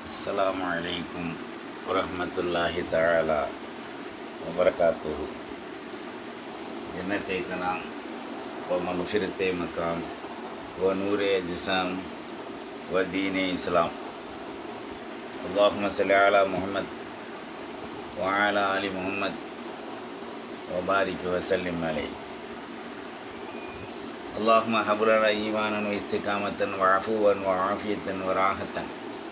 அஸ்ஸலாமு அலைக்கும் வரஹ்மத்துல்லாஹி தஆலா வபரகாத்துஹு. ஜன்னத்தே கலாம் வ மக்ஃபிரத்தே மகாம் வ நூரே அஜ்ஸாம் வ தீனே இஸ்லாம். அல்லாஹும்ம ஸல்லி அலா முஹம்மத் வ அலா ஆலி முஹம்மத் வ பாரிக் வ ஸல்லிம் அலைஹி. அல்லாஹும்ம ஹப் லனா ஈமானன் வ இஸ்திகாமத்தன் வ அஃபுவன் வ ஆஃபியத்தன் வ ராஹத்தன்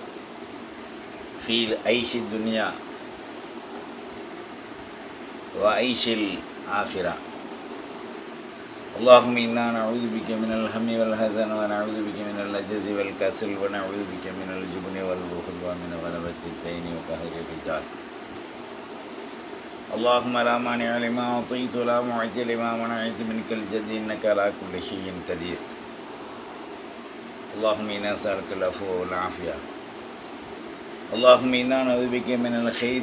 ஃபீல் ஐஷி துன்யா வ ஐஷில் ஆஹிரா. அல்லாஹும்ம இன்னா நஊது பிக மினல் ஹம்மி வல் ஹஸன் வ நஊது பிக மினல் அஜ்ஸி வல் கஸல் வ நஊது பிக மினல் ஜுப்னி வல் புஹல் வ மின் கலபத்தி தைனி வ கஹரி ரிஜால். அல்லாஹும்ம லா மானிஅ லிமா அஅதைத வ லா முஅத்தி லிமா மனஅத மின்கல் ஜத் இன்னக அலா குல்லி ஷைஇன் கதீர். அல்லாஹும்ம இன்னா நஸ்அலுக்கல் அஃப்வ வல் ஆஃபியா. اللهم إنا نعوذ بك من الخير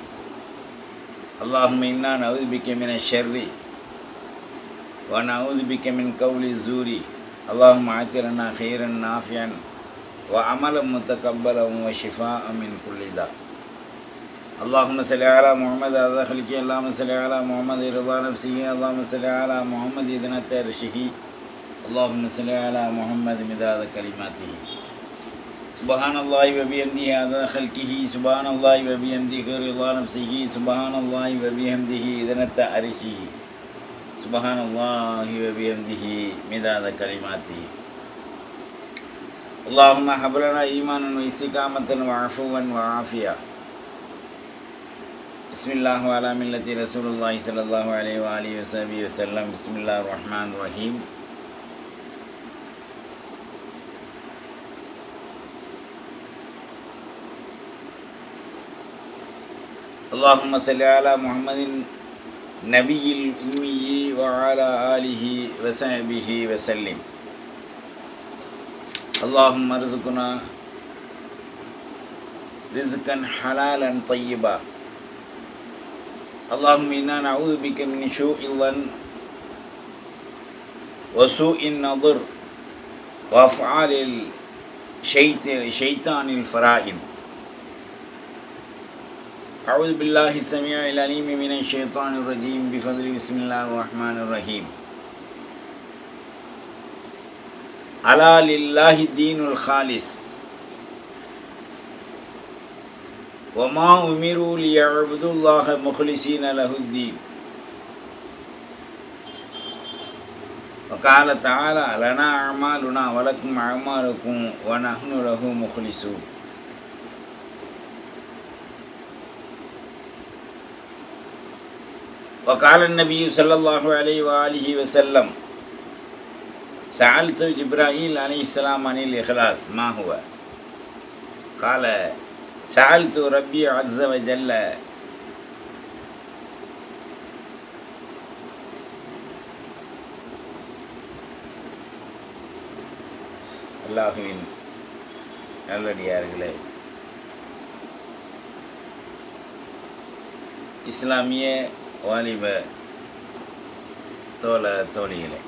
اللهم إنا نعوذ بك من الشر ونعوذ بك من قول الزور اللهم آت لنا خيرا نافعا وعملا متقبلا وشفاء من كل داء. اللهم صل على محمد هذا خلقه اللهم صل على محمد رضا نفسه اللهم صل على محمد إذنة عرشه اللهم صل على محمد مداد كلماته. சுபஹானல்லாஹி வ பிஹம்திஹி அதா ஹல்கிஹி சுபஹானல்லாஹி வ பிஹம்திஹி ரிதா நஃப்ஸிஹி சுபஹானல்லாஹி வ பிஹம்திஹி இதனத்த அரிஷிஹி சுபஹானல்லாஹி வ பிஹம்திஹி மிதாத கலிமாத்திஹி. அல்லாஹும்ம ஹப் லனா ஈமானன் வ இஸ்திகாமத்தன் வ அஃபுவன் வ ஆஃபியா. பிஸ்மில்லாஹி வ அலா மில்லத்தி ரசூலுல்லாஹி ஸல்லல்லாஹு அலைஹி வ ஆலிஹி வ ஸஹ்பிஹி வ ஸல்லம். பிஸ்மில்லாஹிர் ரஹ்மானிர் ரஹீம். اللهم صل على محمد نبي الأمي وعلى آله وصحبه وسلم. اللهم ارزقنا رزقا حلالا طيبا. اللهم إنا نعوذ بك من سوء الظن وسوء النظر وأفعال الشيطان الفرائض. أعوذ بالله السميع العليم من الشيطان الرجيم بفضل بسم الله الرحمن الرحيم. ألا لله الدين الخالص وما أمروا ليعبدوا الله مخلصين له الدين. وقال تعالى لنا أعمالنا ولكم أعمالكم ونحن له مخلصون. وقال النبي صلى الله عليه وآله وسلم سألت جبرائيل عليه السلام عن الإخلاص ما هو؟ قال سألت ربي عز وجل அல்லாஹுவின் நல்லடியார்களே, இஸ்லாமிய வாலிப தோழ தோழிகளே,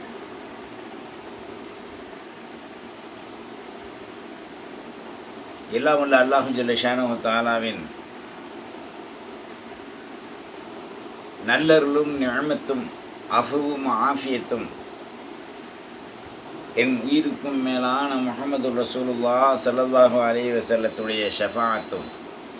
எல்லாம் உள்ள அல்லாஹு ஜல்ல ஷானஹு தஆலாவின் நல்லருளும் நிஅமத்தும் அஃபுவும் ஆஃபியத்தும் என் உயிருக்கும் மேலான முஹம்மது ரசூலுல்லாஹ் ஸல்லல்லாஹு அலைஹி வஸல்லத்துடைய ஷஃபாஅத்தும்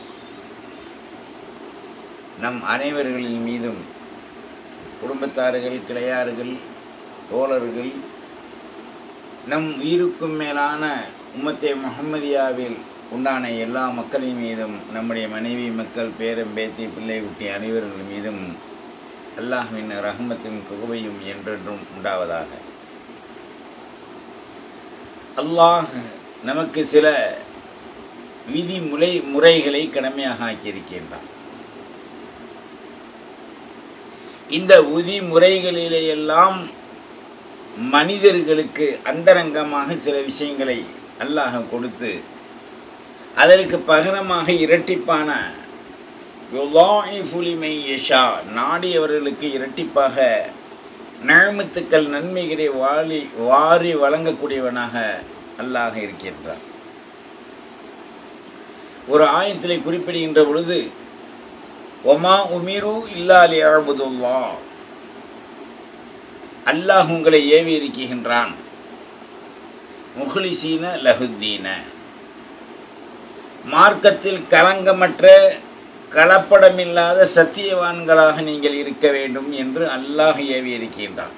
நம் அனைவர்களின் மீதும் குடும்பத்தார்கள், கிளையார்கள், தோழர்கள், நம் உயிருக்கும் மேலான உம்மத்தே முஹம்மதியாவில் உண்டான எல்லா மக்களின் மீதும், நம்முடைய மனைவி மக்கள், பேரம் பேத்தி, பிள்ளை குட்டி அனைவர்கள் மீதும் அல்லாஹ்வின் ரஹ்மத்தின் கிருபையும் என்றென்றும் உண்டாவதாக. அல்லாஹ் நமக்கு சில விதி முறைகளை கடமையாக ஆக்கியிருக்கின்றான். இந்த விதிமுறைகளிலேயெல்லாம் மனிதர்களுக்கு அந்தரங்கமாக சில விஷயங்களை அல்லாஹ் கொடுத்து அதற்கு பகரமாக இரட்டிப்பான யுதாஇஃபு லிமன் யஷா நாடியவர்களுக்கு இரட்டிப்பாக நிஅமத்துக்கள் நன்மைகளை வாரி வழங்கக்கூடியவனாக அல்லாஹ் இருக்கின்றான். ஒரு ஆயத்திலே குறிப்பிடுகின்ற பொழுது ஒமா உமிரு இல்லா லியஅபுதுல்லாஹ், அல்லாஹ் உங்களை ஏவி இருக்கின்றான் முஹ்லிசீன லஹுத்தீன, மார்க்கத்தில் கலங்கமற்ற கலப்படமில்லாத சத்தியவான்களாக நீங்கள் இருக்க வேண்டும் என்று அல்லாஹ் ஏவி இருக்கின்றான்.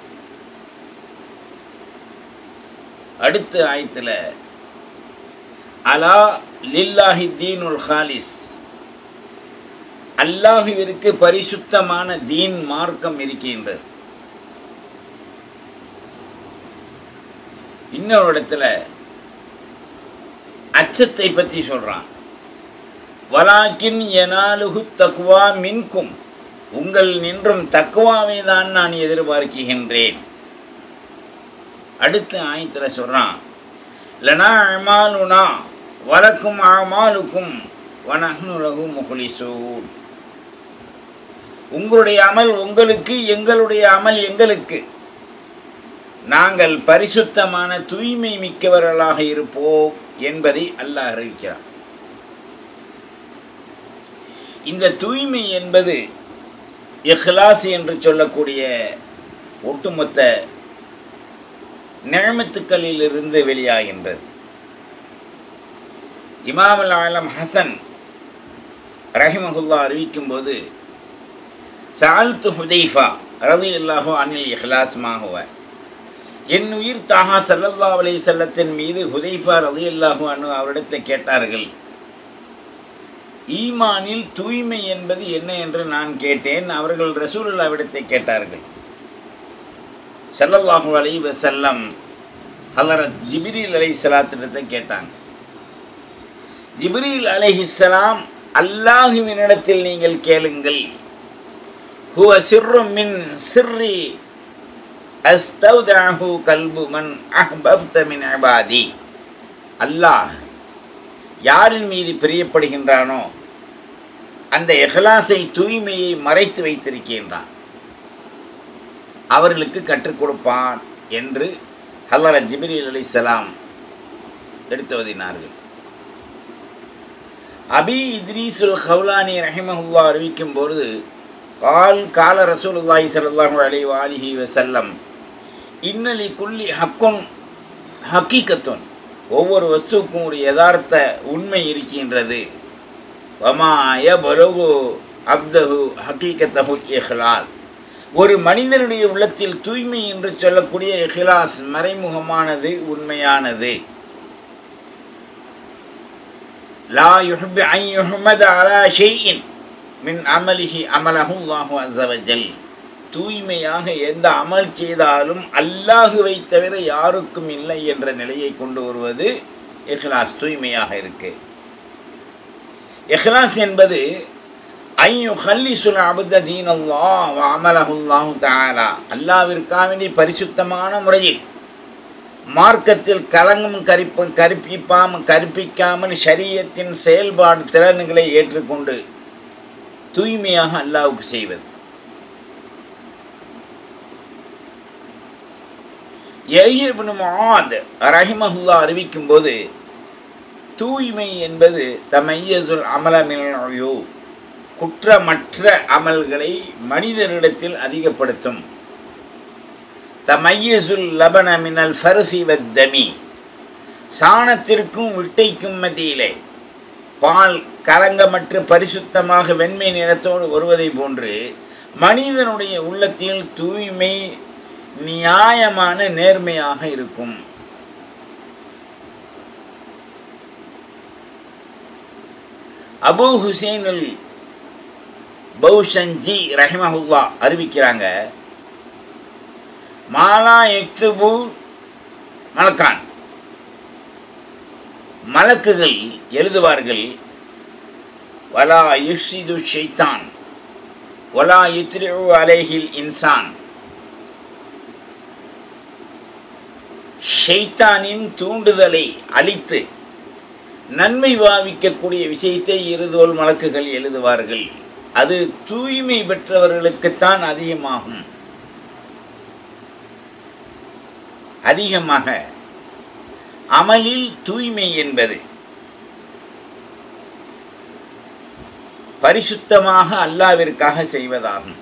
அடுத்த ஆயத்தில் அலா லில்லாஹி தீனுல் ஹாலிஸ், அல்லாஹுவிற்கு பரிசுத்தமான தீன் மார்க்கம் இருக்கின்றது. இன்னொரு இடத்துல அச்சத்தை பற்றி சொல்றான். வலாக்கின் யனாலுஹு தக்வா மின்கும், உங்கள் நின்றும் தக்வாவை தான் நான் எதிர்பார்க்கின்றேன். அடுத்த ஆயத்தில் சொல்றான் லனா அமாலுனா வலக்கும் அமாலுக்கும் வனஹ்னு லஹு முஹ்லிசூன், உங்களுடைய அமல் உங்களுக்கு, எங்களுடைய அமல் எங்களுக்கு, நாங்கள் பரிசுத்தமான தூய்மை மிக்கவர்களாக இருப்போம் என்பதை அல்லாஹ் அறிவிக்கிறார். இந்த தூய்மை என்பது இஹ்லாஸ் என்று சொல்லக்கூடிய ஒட்டுமொத்த நிஅமத்துக்களிலிருந்து வெளியாகின்றது. இமாம் அல் ஆலம் ஹசன் ரஹிமஹுல்லாஹ் அறிவிக்கும் போது சஅல்து ஹுதைஃபா ரலியல்லாஹு அன்ஹு இஹ்லாஸ் மா ஹுவ, என் உயிர் தாஹா ஸல்லல்லாஹு அலைஹி வஸல்லத்தின் மீது ஹுதைஃபா ரலியல்லாஹு அன்ஹு அவரிடத்தை கேட்டார்கள், ஈமானில் தூய்மை என்பது என்ன என்று நான் கேட்டேன். அவர்கள் ரசூலுல்லாஹ்விடத்தை கேட்டார்கள். ஸல்லல்லாஹு அலைஹி வஸல்லம் ஹலரத் ஜிப்ரீல் அலைஹிஸ்ஸலாத்திடத்தை கேட்டாங்க. ஜிப்ரீல் அலைஹிஸ்ஸலாம், அல்லாஹுவினிடத்தில் நீங்கள் கேளுங்கள், ஹுவ சிர்ரும் மின் சிர்ரி அஸ்தௌதஹு கல்பு மன் அஹ்பப்த மின் இபாதி, அல்லாஹ் யாரின் மீது பிரியப்படுகின்றானோ அந்த இஹ்லாஸை, தூய்மையை மறைத்து வைத்திருக்கின்றான், அவர்களுக்கு கற்றுக் கொடுப்பான் என்று ஹலரத் ஜிப்ரீல் அலைஹிஸ்ஸலாம் எடுத்து வதினார்கள். அபி இத்ரீசுல் ஹவ்லானி ரஹிமஹுல்லாஹ் அறிவிக்கும் பொழுது கால ரசூலுல்லாஹி ஸல்லல்லாஹு அலைஹி வஆலிஹி வஸல்லம் இன்னலி குல்லி ஹக்குன் ஹக்கீகத்துன், ஒவ்வொரு வஸ்துவுக்கும் ஒரு யதார்த்த உண்மை இருக்கின்றது. வமா யபலுகு அப்தஹு ஹக்கீகத்தஹு இஹ்லாஸ், ஒரு மனிதனுடைய உள்ளத்தில் தூய்மை என்று சொல்லக்கூடிய இஹ்லாஸ் மறைமுகமானது, உண்மையானது. லா யுஹிப்பு அன் யுஹ்மத அலா ஷைஇன் மின் அமலிஹி அமலஹு அல்லாஹு அஸ்ஸ வஜல், தூய்மையாக எந்த அமல் செய்தாலும் அல்லாஹுவை தவிர யாருக்கும் இல்லை என்ற நிலையை கொண்டு வருவது இஹ்லாஸ், தூய்மையாக இருக்கு. இஹ்லாஸ் என்பது ஐயு ஹல்லிசுல் அபுத தீனல்லாஹ் வ அமலஹு அல்லாஹு தஆலா, அல்லாஹ்விற்காக வேண்டி பரிசுத்தமான முறையில் மார்க்கத்தில் கலங்கும் கற்பிக்காமல் ஷரியத்தின் செயல்பாடு திறன்களை ஏற்றுக்கொண்டு தூய்மையாக அல்லாஹ்வுக்கு செய்வது. யஹ்யா இப்னு முஆத் ரஹிமஹுல்லாஹ் அறிவிக்கும் போது, தூய்மை என்பது தமையசுல் அமல மினல் உயூப், குற்றமற்ற அமல்களை மனிதனிடத்தில் அதிகப்படுத்தும். தமையசுல் லபன மினல் ஃபர்சி வத்தமி, சாணத்திற்கும் விட்டைக்கும் மத்தியிலே பால் கலங்கமற்று பரிசுத்தமாக வெண்மை நிறத்தோடு வருவதை போன்று மனிதனுடைய உள்ளத்தில் தூய்மை நியாயமான நேர்மையாக இருக்கும். அபூ ஹுசைனுல் பௌஷஞ்சி ரஹிமஹுல்லாஹ் அறிவிக்கிறாங்க, மாலா எக்துபு மலக்கான், மலக்குகள் எழுதுவார்கள், வலா யுஃப்ஸிது ஷைத்தான் வலா யுத்ரிஉ அலைஹில் இன்சான், ஷைத்தானின் தூண்டுதலை அழித்து நன்மை பாவிக்கக்கூடிய விஷயத்தை இருதோல் மலக்குகள் எழுதுவார்கள். அது தூய்மை பெற்றவர்களுக்குத்தான் அதிகமாகும். அதிகமாக அமலில் தூய்மை என்பது பரிசுத்தமாக அல்லாஹ்விற்காக செய்வதாகும்.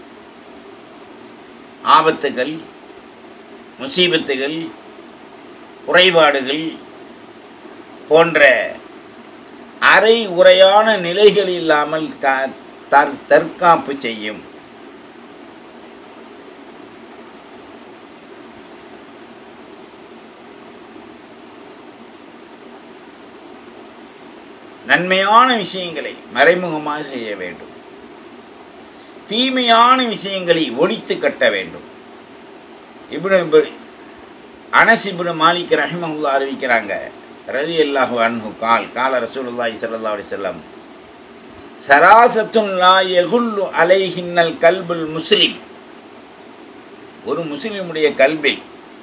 ஆபத்துகள், முசீபத்துகள், குறைபாடுகள் போன்ற அரை உரையான நிலைகள் இல்லாமல் தற்காப்பு செய்யும். நன்மையான விஷயங்களை மறைமுகமாக செய்ய வேண்டும். தீமையான விஷயங்களை ஒழித்து கட்ட வேண்டும். அனஸ் இப்னு மாலிக் ரஹிமஹுல்லாஹ் அறிவிக்கிறாங்க, ரலியல்லாஹு அன்ஹு கால ரசூலுல்லாஹி ஸல்லல்லாஹு அலைஹி வஸல்லம், ஸலாஸத்துன் லா யகுல்லு அலைஹின்னல் கல்புல் முஸ்லிம், ஒரு முஸ்லிமுடைய கல்பில்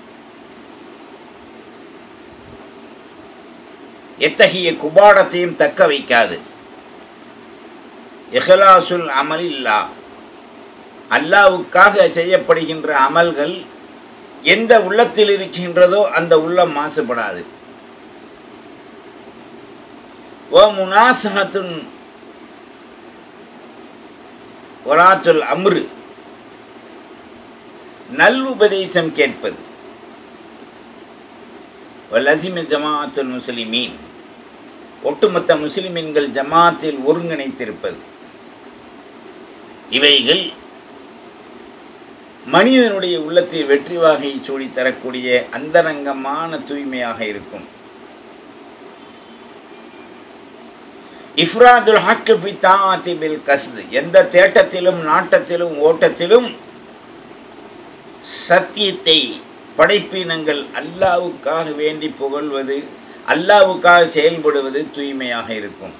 எத்தகைய குபாடத்தையும் தக்க வைக்காது. இஹ்லாசுல் அமலில்லா, அல்லாஹ்வுக்காக செய்யப்படுகின்ற அமல்கள் எந்த உள்ளத்தில் இருக்கின்றதோ அந்த உள்ளம் மாசுபடாது. வ முனாசஹத்துன் வலாத்துல் அம்ரு, நல்லுபதேசம் கேட்பது. வலசிம ஜமாஅத்துல் முஸ்லிமீன், ஒட்டுமொத்த முஸ்லிமீன்கள் ஜமாத்தில் ஒருங்கிணைத்திருப்பது. இவைகள் மனிதனுடைய உள்ளத்தில் வெற்றி வாகை சூடி தரக்கூடிய அந்தரங்கமான தூய்மையாக இருக்கும். இஃப்ராதுல் ஹக் ஃபி தாஅத்தி பில் கஸ்த், எந்த தேட்டத்திலும் நாட்டத்திலும் ஓட்டத்திலும் சத்தியத்தை படைப்பினங்கள் அல்லாஹ்வுக்காக வேண்டி புகழ்வது, அல்லாஹ்வுக்காக செயல்படுவது தூய்மையாக இருக்கும்.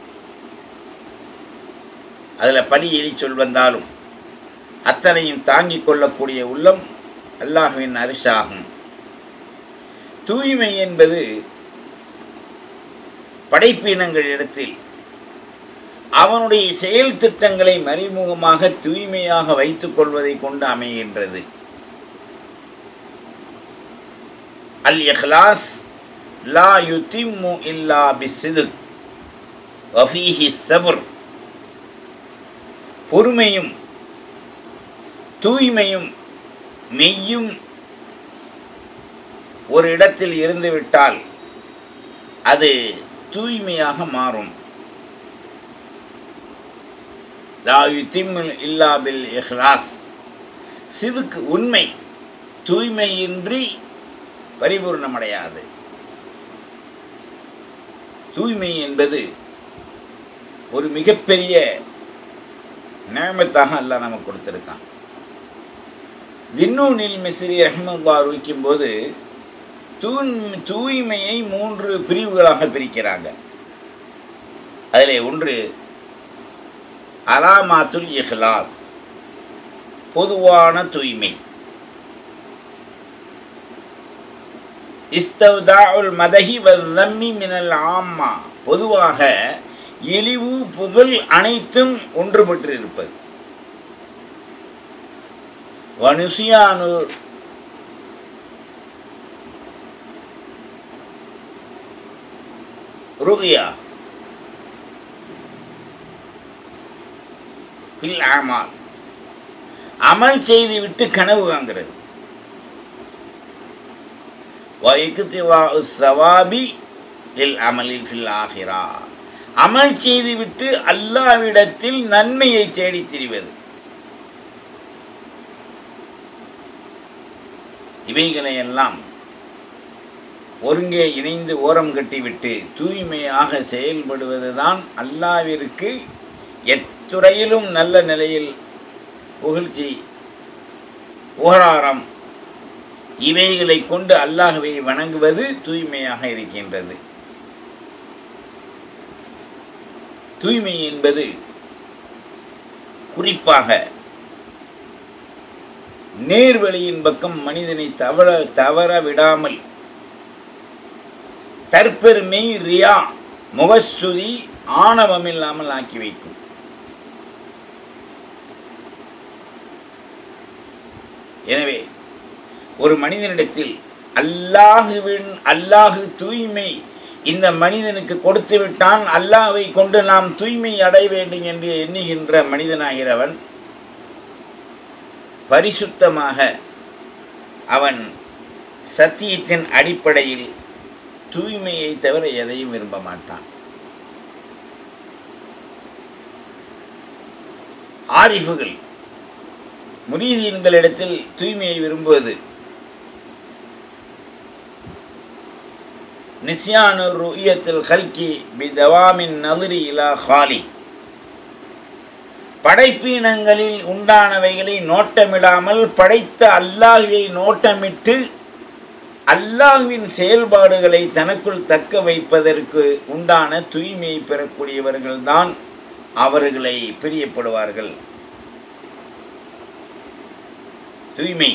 அதில் படி எலி சொல் வந்தாலும் அத்தனையும் தாங்கிக் கொள்ளக்கூடிய உள்ளம் அல்லாஹ்வின் அரிசாகும். தூய்மை என்பது படைப்பினங்களிடத்தில் அவனுடைய செயல் திட்டங்களை மறைமுகமாக தூய்மையாக வைத்துக் கொள்வதை கொண்டு அமைகின்றது. அல் இஹ்லாஸ் லா யுதிம்மு இல்லா பிஸ்ஸித்க் வஃபீஹி ஸப்ர், பொறுமையும் தூய்மையும் மெய்யும் ஒரு இடத்தில் இருந்துவிட்டால் அது தூய்மையாக மாறும். லா யுதிம்மு இல்லா பில் இஹ்லாஸ், சிதுக்கு உண்மை தூய்மையின்றி பரிபூர்ணமடையாது. தூய்மை என்பது ஒரு மிகப்பெரிய நியமத்தாக அல்லாஹ் நமக்கு கொடுத்திருக்கான். தின்னூனில் மிஸ்ரி ரஹ்மத்துல்லாஹி அறிவிக்கும்போது தூய்மையை 3 பிரிவுகளாக பிரிக்கிறாங்க. அதில் ஒன்று அலாமாத்துல் இஹ்லாஸ், பொதுவான தூய்மை. இஸ்தவ்தாஉல் மதஹி வஸ்ஸம்மி மினல் ஆம்மா, பொதுவாக இழிவு புகழ் அனைத்தும் ஒன்றுபட்டு இருப்பது. வனுசியானு ருகியா பில் அமால், அமல் செய்து விட்டு கனவு காண்கிறது. வஇக்திவாஉ ஸவாபி லில் அமலில் ஃபில் ஆஹிரா, அமல் செய்துவிட்டு அல்லாஹ்விடத்தில் நன்மையை தேடித் திரிவது. இவைகளையெல்லாம் ஒருங்கே இணைந்து ஓரம் கட்டிவிட்டு தூய்மையாக செயல்படுவதுதான் அல்லாஹ்விற்கு எத்துறையிலும் நல்ல நிலையில் புகழ்ச்சி, புகழாரம், இவைகளை கொண்டு அல்லாஹ்வை வணங்குவது தூய்மையாக இருக்கின்றது. தூய்மை என்பது குறிப்பாக நேர்வழியின் பக்கம் மனிதனை தவற விடாமல் தற்பெருமை, ரியா, முகஸ்துதி, ஆணவம் இல்லாமல் ஆக்கி வைக்கும். எனவே ஒரு மனிதனிடத்தில் அல்லாஹு தூய்மை இந்த மனிதனுக்கு கொடுத்து விட்டான், அல்லாஹ்வை கொண்டு நாம் தூய்மை அடைய வேண்டும் என்று எண்ணுகின்ற மனிதனாகிறவன் பரிசுத்தமாக அவன் சத்தியத்தின் அடிப்படையில் தூய்மையை தவிர எதையும் விரும்ப மாட்டான். ஆரிஃபுகள் முரீதீன்களிடத்தில் தூய்மையை விரும்புவது நிஸ்யானு ருயத்தில் ஹல்கி பிதவாமின் நதுரி இலா ஹாலி, படைப்பீனங்களில் உண்டானவைகளை நோட்டமிடாமல் படைத்த அல்லாஹ்வை நோட்டமிட்டு அல்லாஹ்வின் செயல்பாடுகளை தனக்குள் தக்க வைப்பதற்கு உண்டான தூய்மையை பெறக்கூடியவர்கள்தான் அவர்களை பிரியப்படுவார்கள். தூய்மை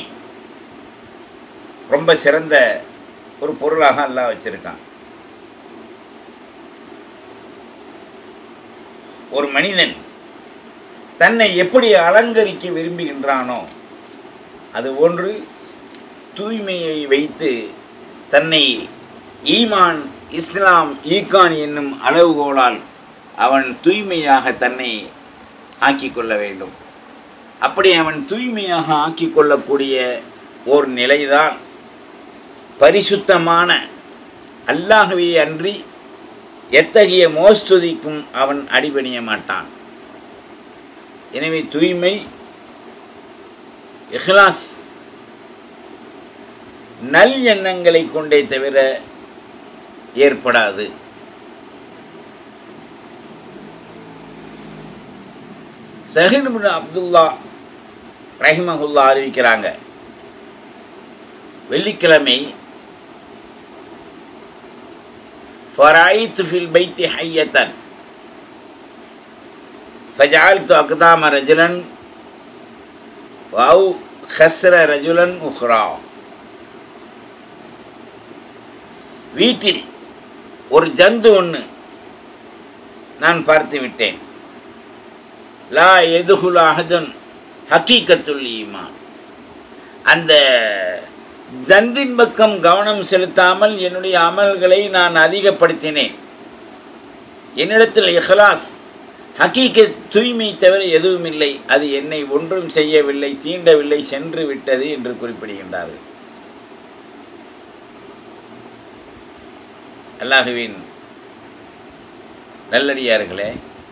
ரொம்ப சிறந்த ஒரு பொருளாக அல்லாஹ் வச்சிருக்கான். ஒரு மனிதன் தன்னை எப்படி அலங்கரிக்க விரும்புகின்றானோ அது ஒன்று தூய்மையை வைத்து தன்னை ஈமான், இஸ்லாம், ஈகான் என்னும் அளவுகோலால் அவன் தூய்மையாக தன்னை ஆக்கிக்கொள்ள வேண்டும். அப்படி அவன் தூய்மையாக ஆக்கிக்கொள்ளக்கூடிய ஒரு நிலைதான் பரிசுத்தமான அல்லாஹ்வை அன்றி எத்தகைய மோஸ்துதிக்கும் அவன் அடிபணிய மாட்டான். எனவே தூய்மை, இஹ்லாஸ் நல் எண்ணங்களை கொண்டே தவிர ஏற்படாது. சஹீல் இப்னு அப்துல்லா ரஹிமஹுல்லா அறிவிக்கிறாங்க, வெள்ளிக்கிழமை ஃபராயித்து ஃபில் பைத்தி ஹய்யத்தன் ஃபஜஅல்து அக்தாம ரஜுலன் வஅவ் ஹஸ்ர ரஜுலன் உஹ்ரா. வீட்டில் ஒரு ஜந்து ஒன்று நான் பார்த்து விட்டேன். லா எதுகுல் அஹதுன் ஹக்கீகத்துல் ஈமான். அந்த ஜந்தின் பக்கம் கவனம் செலுத்தாமல் என்னுடைய அமல்களை நான் அதிகப்படுத்தினேன். என்னிடத்தில் இஹ்லாஸ், ஹக்கீகத், தூய்மை தவிர எதுவும் இல்லை. அது என்னை ஒன்றும் செய்யவில்லை, தீண்டவில்லை, சென்று விட்டது என்று குறிப்பிடுகின்றார்கள். அல்லாஹுவின் நல்லடியார்களே,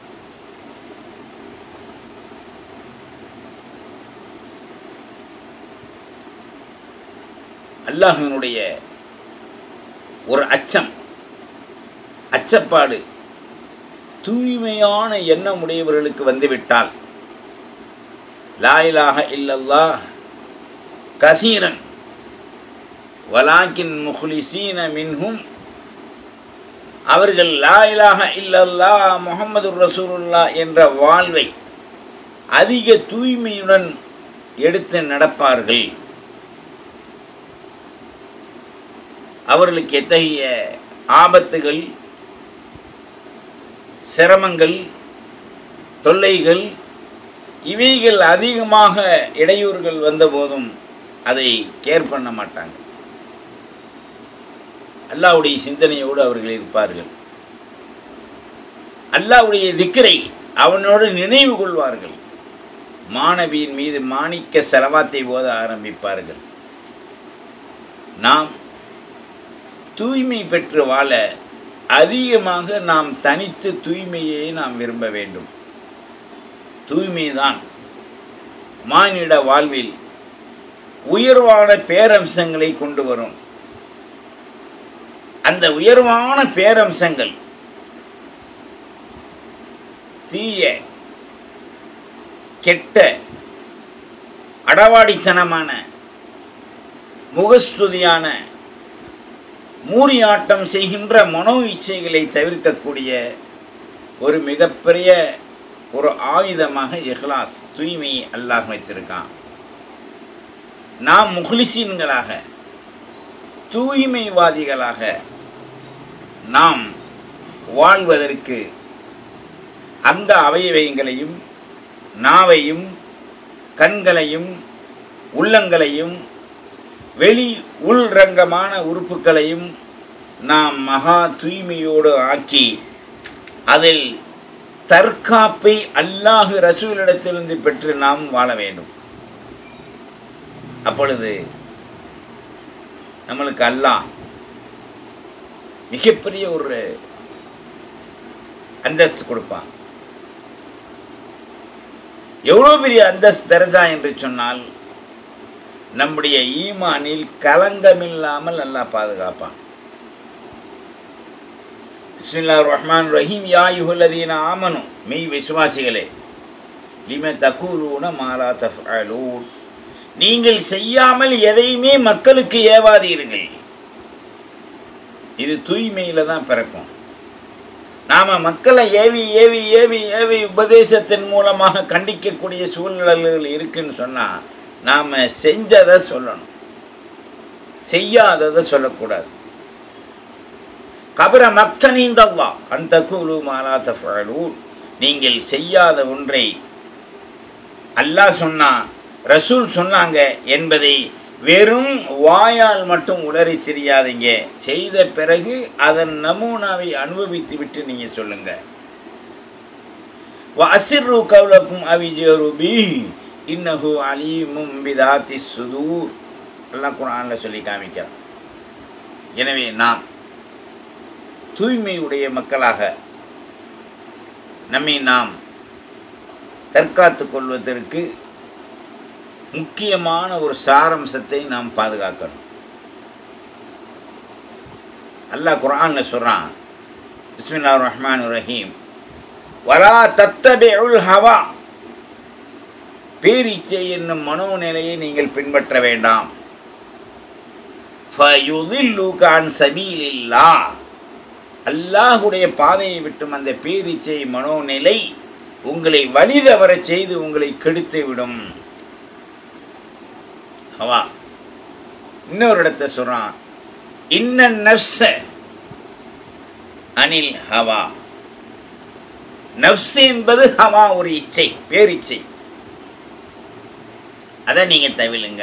அல்லாஹ்வினுடைய ஒரு அச்சப்பாடு தூய்மையான எண்ணம் உடையவர்களுக்கு வந்துவிட்டால், லா இலாஹ இல்லல்லாஹ் கஸீரன் வலாக்கின் முஹ்லிஸீன மின்ஹும், அவர்கள் லா இலாஹ இல்லல்லாஹ் முஹம்மதுர் ரசூலுல்லாஹ் என்ற வாழ்வை அதிக தூய்மையுடன் எடுத்து நடப்பார்கள். அவர்களுக்கு எத்தகைய ஆபத்துகள், சிரமங்கள், தொல்லைகள், இவைகள் அதிகமாக இடையூறுகள் வந்தபோதும் அதை கேர் பண்ண மாட்டாங்க. அல்லாஹ்வுடைய சிந்தனையோடு அவர்கள் இருப்பார்கள். அல்லாஹ்வுடைய திக்ரை அவனோடு நினைவு கொள்வார்கள். மாணவியின் மீது மாணிக்க ஸலவாத்தை ஓத ஆரம்பிப்பார்கள். நாம் தூய்மை பெற்று வாழ அதிகமாக நாம் தனித்து தூய்மையை நாம் விரும்ப வேண்டும். தூய்மைதான் மானிட வாழ்வில் உயர்வான பேரம்சங்களை கொண்டு வரும். அந்த உயர்வான பேரம்சங்கள் தீய, கெட்ட, அடவாடித்தனமான, முகஸ்துதியான, மூரியாட்டம் செய்கின்ற மனோ இச்சைகளை தவிர்க்கக்கூடிய ஒரு மிகப்பெரிய ஒரு ஆயுதமாக இஹ்லாஸ், தூய்மையை அல்லாஹ் வச்சிருக்கான். நாம் முஹ்லிசீன்களாக, தூய்மைவாதிகளாக நாம் வாழ்வதற்கு அந்த அவயவங்களையும், நாவையும், கண்களையும், உள்ளங்களையும், வெளி உள்ரங்கமான உறுப்புகளையும் நாம் மகா தூய்மையோடு ஆக்கி அதில் தற்காப்பை அல்லாஹ் ரசூலிடத்திலிருந்து பெற்று நாம் வாழ வேண்டும். அப்பொழுது நம்மளுக்கு அல்லாஹ் மிகப்பெரிய ஒரு அந்தஸ்து கொடுப்பான். எவ்வளோ பெரிய அந்தஸ்து தரஜா என்று சொன்னால், நம்முடைய ஈமானில் கலங்கமில்லாமல் அல்லாஹ் பாதுகாப்பான். பிஸ்மில்லாஹிர் ரஹ்மானிர் ரஹீம். யா அய்யுஹல்லதீன ஆமனு, மெய் விசுவாசிகளே, லிம தகூலூன மா லா தஃஅலூன், நீங்கள் செய்யாமல் எதையுமே மக்களுக்கு ஏவாதீர்கள். இது தூய்மையில தான் பிறக்கும். நாம் மக்களை ஏவி ஏவி ஏவி ஏவி உபதேசத்தின் மூலமாக கண்டிக்கக்கூடிய சூழ்நிலைகள் இருக்குன்னு சொன்னால் நாம் செஞ்சதை சொல்லணும், செய்யாததை சொல்லக்கூடாது. கபர மக்தனீந்தல்லா அன் தகூலு மா லா தஃஅலூன், நீங்கள் செய்யாத ஒன்றை அல்லாஹ் சொன்னா ரசூல் சொன்னாங்க என்பதை வெறும் வாயால் மட்டும் உளறி தெரியாதீங்க, செய்த பிறகு அதன் நமூனாவை அனுபவித்து விட்டு நீங்கள் சொல்லுங்க. வஅசிர்ரு கௌலக்கும் அவிஜரு பிஹி இன்னஹு அலீமும் பிதாத்தி சுதூர், அல்லாஹ் குர்ஆனில் சொல்லி காமிக்கிறான். எனவே நாம் தூய்மையுடைய மக்களாக நம்மை நாம் தற்காத்து கொள்வதற்கு முக்கியமான ஒரு சாரம்சத்தை நாம் பாதுகாக்கணும். அல்லாஹ் குர்ஆன்ல சொல்றான், பிஸ்மில்லாஹிர் ரஹ்மானிர் ரஹீம், வலா தத்தபிஉல் ஹவா, பேரிச்சை என்னும் மனோநிலையை நீங்கள் பின்பற்ற வேண்டாம். ஃபயுதில்லுக அன் சபீலில்லாஹ், அல்லாஹ்வுடைய பாதையை விட்டும் அந்த பேரிச்சை மனோநிலை உங்களை வழிதவர செய்து உங்களை கெடுத்து விடும். ஹவா. இன்னொரு இடத்தை சொல்றான், இன்ன நஃப்ஸ அனில் ஹவா, நஃப்ஸ் என்பது ஹவா, ஒரு இச்சை, பேரிச்சை, அதை நீங்க தவிலுங்க.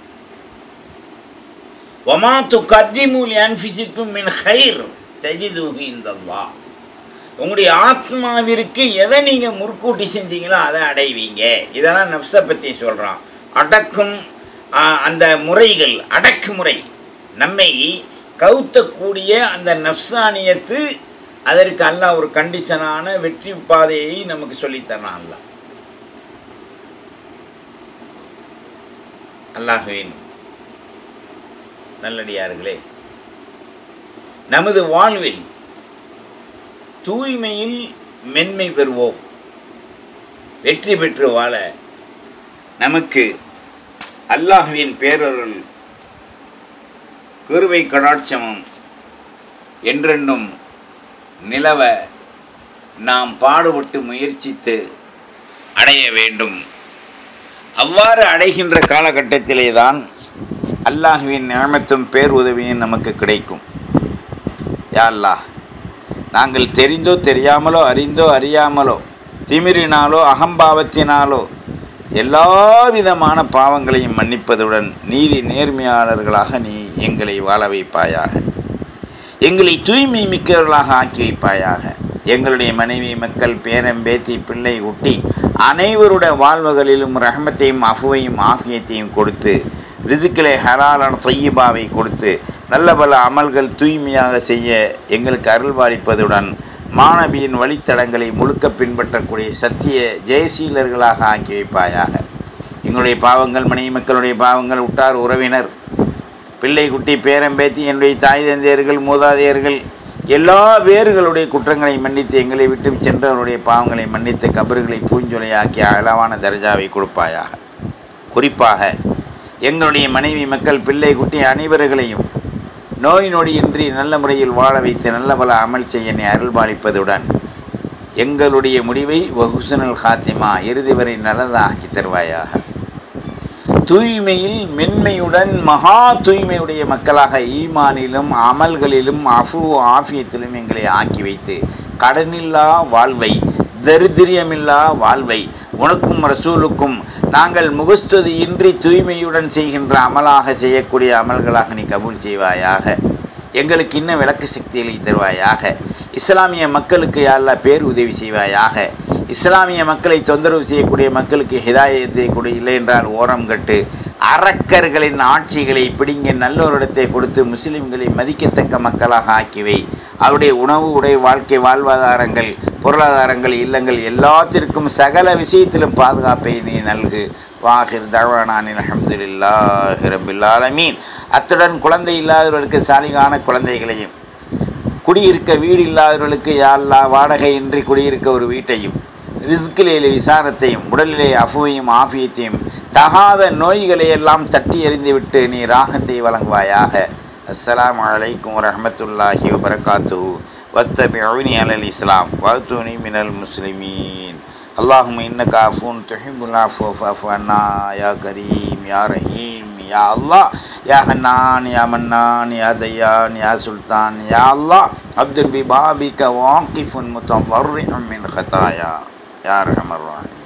வமா துகத்திமு லிஅன்ஃபுசிக்கும் மின் கைர் தஜிதுஹு இன்தல்லாஹ், உங்களுடைய ஆத்மாவிற்கு எதை நீங்க முற்கூட்டி செஞ்சீங்களோ அதை அடைவீங்க. இதெல்லாம் நஃப்ஸை பற்றி சொல்றான். அடக்கும் அந்த முறைகள், அடக்குமுறை, நம்மை கவுத்தக்கூடிய அந்த நஃப்ஸானியத்து, அதற்கு அல்லாஹ் ஒரு கண்டிஷனான வெற்றி பாதையை நமக்கு சொல்லித்தரான். அல்லாஹ் அல்லாஹ்வின் நல்லடியார்களே, நமது வாழ்வில் தூய்மையில் மென்மை பெறுவோம். வெற்றி பெற்று வாழ நமக்கு அல்லாஹ்வின் பேரருள் கிருபை கடாட்சமும் என்றென்றும் நிலவ நாம் பாடுபட்டு முயற்சித்து அடைய வேண்டும். அவ்வாறு அடைகின்ற காலகட்டத்திலே தான் அல்லாஹ்வின் நிஅமத்தும் பேருதவியும் நமக்கு கிடைக்கும். யா அல்லாஹ், நாங்கள் தெரிந்தோ தெரியாமலோ அறிந்தோ அறியாமலோ திமிரினாலோ அகம்பாவத்தினாலோ எல்லா விதமான பாவங்களையும் மன்னிப்பதுடன் நீதி நேர்மையாளர்களாக நீ எங்களை வாழ வைப்பாயாக. எங்களை தூய்மை மிக்கவர்களாக ஆக்கி வைப்பாயாக. எங்களுடைய மனைவி, மக்கள், பேரன், பேத்தி, பிள்ளை, குட்டி அனைவருடைய வாழ்வுகளிலும் ரஹ்மத்தையும் அஃபுவையும் ஆஃபியத்தையும் கொடுத்து, ரிஸ்கிலே ஹலாலான தொய்யிபாவை கொடுத்து, நல்ல பல அமல்கள் தூய்மையாக செய்ய எங்களுக்கு அருள்வாளிப்பதுடன் மாணவியின் வழித்தடங்களை முழுக்க பின்பற்றக்கூடிய சத்திய ஜெயசீலர்களாக ஆக்கி வைப்பாயாக. எங்களுடைய பாவங்கள், மனைவி மக்களுடைய பாவங்கள், உற்றார் உறவினர், பிள்ளை, குட்டி, பேரம்பேத்தி, என்னுடைய தாய் தந்தையர்கள், மூதாதையர்கள் எல்லா பேர்களுடைய குற்றங்களை மன்னித்து, எங்களை விட்டு சென்றவருடைய பாவங்களை மன்னித்து, கபறுகளை பூஞ்சொலையாக்கி அளவான தர்ஜாவை கொடுப்பாயாக. குறிப்பாக எங்களுடைய மனைவி, மக்கள், பிள்ளை, குட்டி அனைவர்களையும் நோய் நொடியின்றி நல்ல முறையில் வாழ வைத்து நல்ல பல அமல் செய்ய நீ அருள்பாலிப்பதுடன் எங்களுடைய முடிவை வஹுஸ்னுல் ஹாத்திமா, இறுதி வரை நல்லதாக்கி தருவாயாக. தூய்மையில் மென்மையுடன் மகா தூய்மையுடைய மக்களாக ஈமானிலும் அமல்களிலும் அஃபு ஆஃபியத்திலும் எங்களை ஆக்கி வைத்து கடனில்லா வாழ்வை, தரித்திரியமில்லா வாழ்வை உனக்கும் ரசூலுக்கும் நாங்கள் முகஸ்துதியின்றி தூய்மையுடன் செய்கின்ற அமலாக செய்யக்கூடிய அமல்களாக நீ கபூல் செய்வாயாக. எங்களுக்கு இன்னும் விளக்கு சக்திகளை தருவாயாக. இஸ்லாமிய மக்களுக்கு யா அல்லாஹ் பேர் உதவி செய்வாயாக. இஸ்லாமிய மக்களை தொந்தரவு செய்யக்கூடிய மக்களுக்கு ஹிதாயத்தை கொடு, இல்லை என்றால் ஓரம் கட்டு. அரக்கர்களின் ஆட்சிகளை பிடிங்க நல்லோரிடத்தை கொடுத்து முஸ்லிம்களை மதிக்கத்தக்க மக்களாக ஆக்கிவை. அவருடைய உணவு, உடை, வாழ்க்கை வாழ்வாதாரங்கள், பொருளாதாரங்கள், இல்லங்கள் எல்லாத்திற்கும் சகல விஷயத்திலும் பாதுகாப்பை நீ நல்கு. வாஹிர் தஅவானானில் அல்ஹம்துலில்லாஹி ரப்பில் ஆலமீன். அத்துடன் குழந்தை இல்லாதவர்களுக்கு சாலிகான குழந்தைகளையும், குடியிருக்க வீடு இல்லாதவர்களுக்கு யா அல்லாஹ் வாடகையின்றி குடியிருக்க ஒரு வீட்டையும், ரிஸ்கிலே விசாரத்தையும், உடலிலே அஃபுவையும் ஆஃபியத்தையும், தகாத நோய்களை எல்லாம் தட்டி எறிந்துவிட்டு நீ ராகத்தை வழங்குவாயாக. அஸ்ஸலாமு அலைக்கும் வரஹ்மத்துல்லாஹி வபரகாத்துஹு. வத்தபிஊனி அலல் இஸ்லாம் வஅத்தூனி மினல் முஸ்லிமீன். அல்லாஹும்ம இன்னக அஃபூன் துஹிப்புல் அஃவ ஃபஅஃபு அன்னா யா கரீம் யா ரஹீம் யா அல்லாஹ் யா ஹன்னான் யா மன்னான் யா தய்யான் யா சுல்தான் யா அல்லாஹ் அப்துல் பி பாபிக வாகிஃபுன் முத்தவர்ரிஉம் மின் ஹதாயா யா அர்ஹமர் ராஹிமீன்.